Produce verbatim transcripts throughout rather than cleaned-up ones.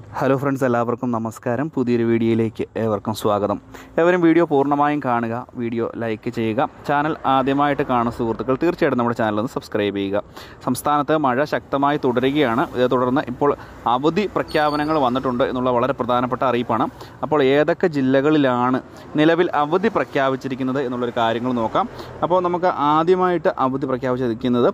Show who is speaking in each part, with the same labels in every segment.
Speaker 1: Hello friends, എല്ലാവർക്കും നമസ്കാരം. പുതിയൊരു വീഡിയോയിലേക്ക് ഏവർക്കും സ്വാഗതം. ഏവരും വീഡിയോ പൂർണ്ണമായും കാണുക, വീഡിയോ ലൈക്ക് ചെയ്യുക. ചാനൽ ആദ്യമായിട്ട് കാണുന്ന സുഹൃത്തുക്കൾ തീർച്ചയായിട്ടും നമ്മുടെ ചാനൽ ഒന്ന് സബ്സ്ക്രൈബ് ചെയ്യുക. സംസ്ഥാനത്ത് മഴ ശക്തമായി തുടരുകയാണ്. ഇതേ തുടർന്ന് ഇപ്പോൾ അവധി പ്രഖ്യാപനങ്ങൾ വന്നിട്ടുണ്ട് എന്നുള്ള വളരെ പ്രധാനപ്പെട്ട അറിയിപ്പാണ്. അപ്പോൾ ഏതൊക്കെ ജില്ലകളിലാണ് നിലവിൽ അവധി പ്രഖ്യാപിച്ചിരിക്കുന്നത് എന്നുള്ളൊരു കാര്യങ്ങൾ നോക്കാം. അപ്പോൾ നമുക്ക് ആദ്യമായിട്ട് അവധി പ്രഖ്യാപിച്ചിരിക്കുന്നത്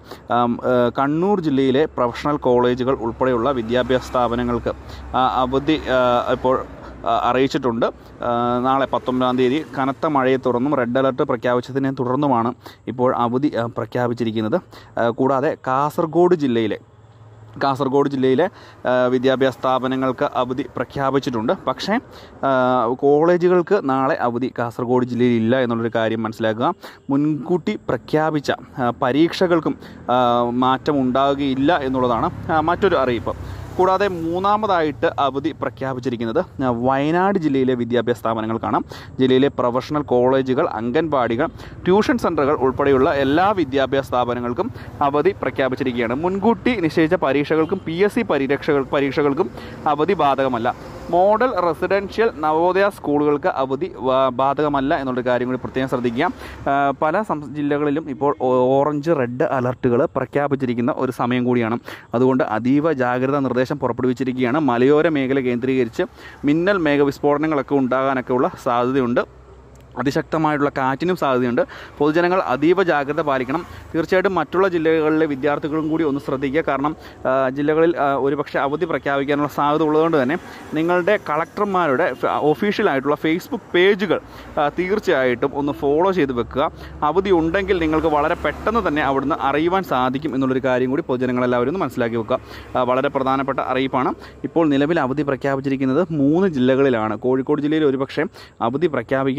Speaker 1: കണ്ണൂർ ജില്ലയിലെ പ്രൊഫഷണൽ കോളേജുകൾ ഉൾപ്പെടെയുള്ള വിദ്യാഭ്യാസ സ്ഥാപനങ്ങൾക്ക് അവധി ഇപ്പോൾ അറിയിച്ചിട്ടുണ്ട്. നാളെ പത്തൊമ്പതാം തീയതി കനത്ത മഴയെ തുടർന്നും റെഡ് അലർട്ട് പ്രഖ്യാപിച്ചതിനെ തുടർന്നുമാണ് ഇപ്പോൾ അവധി പ്രഖ്യാപിച്ചിരിക്കുന്നത്. കൂടാതെ കാസർഗോഡ് ജില്ലയിലെ കാസർഗോഡ് ജില്ലയിലെ വിദ്യാഭ്യാസ സ്ഥാപനങ്ങൾക്ക് അവധി പ്രഖ്യാപിച്ചിട്ടുണ്ട്. പക്ഷേ കോളേജുകൾക്ക് നാളെ അവധി കാസർഗോഡ് ജില്ലയിൽ ഇല്ല എന്നുള്ളൊരു കാര്യം മനസ്സിലാക്കുക. മുൻകൂട്ടി പ്രഖ്യാപിച്ച പരീക്ഷകൾക്കും മാറ്റം ഉണ്ടാകുകയില്ല എന്നുള്ളതാണ് മറ്റൊരു അറിയിപ്പ്. കൂടാതെ മൂന്നാമതായിട്ട് അവധി പ്രഖ്യാപിച്ചിരിക്കുന്നത് വയനാട് ജില്ലയിലെ വിദ്യാഭ്യാസ സ്ഥാപനങ്ങൾക്കാണ്. ജില്ലയിലെ പ്രൊഫഷണൽ കോളേജുകൾ, അംഗൻവാടികൾ, ട്യൂഷൻ സെൻ്ററുകൾ ഉൾപ്പെടെയുള്ള എല്ലാ വിദ്യാഭ്യാസ സ്ഥാപനങ്ങൾക്കും അവധി പ്രഖ്യാപിച്ചിരിക്കുകയാണ്. മുൻകൂട്ടി നിശ്ചയിച്ച പരീക്ഷകൾക്കും പി എസ് സി പരീക്ഷകൾ പരീക്ഷകൾക്കും അവധി ബാധകമല്ല. മോഡൽ റെസിഡൻഷ്യൽ നവോദയ സ്കൂളുകൾക്ക് അവധി ബാധകമല്ല എന്നുള്ളൊരു കാര്യം കൂടി പ്രത്യേകം ശ്രദ്ധിക്കുക. പല ജില്ലകളിലും ഇപ്പോൾ ഓറഞ്ച്, റെഡ് അലർട്ടുകൾ പ്രഖ്യാപിച്ചിരിക്കുന്ന ഒരു സമയം കൂടിയാണ്. അതുകൊണ്ട് അതീവ ജാഗ്രതാ നിർദ്ദേശം പുറപ്പെടുവിച്ചിരിക്കുകയാണ്. മലയോര മേഖല കേന്ദ്രീകരിച്ച് മിന്നൽ മേഘവിസ്ഫോടനങ്ങളൊക്കെ ഉണ്ടാകാനൊക്കെ ഉള്ള സാധ്യതയുണ്ട്. അതിശക്തമായിട്ടുള്ള കാറ്റിനും സാധ്യതയുണ്ട്. പൊതുജനങ്ങൾ അതീവ ജാഗ്രത പാലിക്കണം. തീർച്ചയായിട്ടും മറ്റുള്ള ജില്ലകളിലെ വിദ്യാർത്ഥികളും കൂടി ഒന്ന് ശ്രദ്ധിക്കുക. കാരണം ജില്ലകളിൽ ഒരുപക്ഷെ അവധി പ്രഖ്യാപിക്കാനുള്ള സാധ്യത ഉള്ളതുകൊണ്ട് തന്നെ നിങ്ങളുടെ കളക്ടർമാരുടെ ഒഫീഷ്യലായിട്ടുള്ള ഫേസ്ബുക്ക് പേജുകൾ തീർച്ചയായിട്ടും ഒന്ന് ഫോളോ ചെയ്ത് വെക്കുക. അവധി ഉണ്ടെങ്കിൽ നിങ്ങൾക്ക് വളരെ പെട്ടെന്ന് തന്നെ അവിടുന്ന് അറിയുവാൻ സാധിക്കും എന്നുള്ളൊരു കാര്യം കൂടി പൊതുജനങ്ങളെല്ലാവരും ഒന്ന് മനസ്സിലാക്കി വെക്കുക. വളരെ പ്രധാനപ്പെട്ട അറിയിപ്പാണ്. ഇപ്പോൾ നിലവിൽ അവധി പ്രഖ്യാപിച്ചിരിക്കുന്നത് മൂന്ന് ജില്ലകളിലാണ്. കോഴിക്കോട് ജില്ലയിൽ ഒരുപക്ഷെ അവധി പ്രഖ്യാപിക്കും